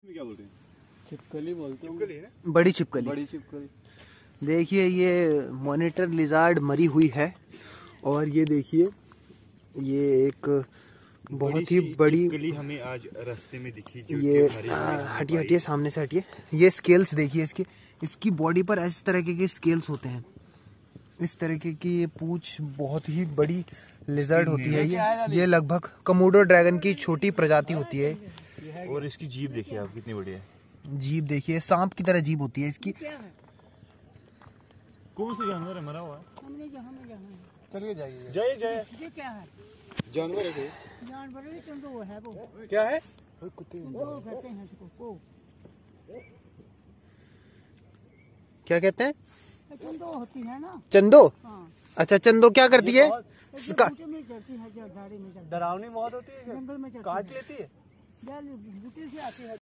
क्या बोलते हैं? छिपकली बोलते हैं। छिपकली है ना? बड़ी छिपकली। बड़ी छिपकली। देखिए ये मॉनिटर लिजार्ड मरी हुई है और ये देखिए ये एक बहुत ही बड़ी छिपकली हमें आज रास्ते में दिखी। जो ये हटिए हटिए सामने से हटिए। ये स्केल्स देखिए इसकी बॉडी पर इस तरह के स्केल्स होते हैं। इस तरह की ये पूंछ बहुत ही बड़ी लिजर्ड होती है। ये लगभग कमोडो ड्रैगन की छोटी प्रजाति होती है। और इसकी जीभ देखिए आप कितनी बड़ी है। जीभ देखिए सांप की तरह जीभ होती है इसकी। कौन सा जानवर है मरा हुआ? चलिए जाइए। जय जय। ये क्या है? जानवर है जानवर है, चंदो है वो। क्या है? कुत्ते कहते हैं इसको। क्या कहते हैं? चंदो होती है ना। चंदो? हाँ। अच्छा चंदो क्या करती है? बूटे में चढ़ती है, झाड़ी में चढ़ती है। डरावनी मौत होती है, जंगल में चढ़ती काट है। लेती है। बूटे से आती है।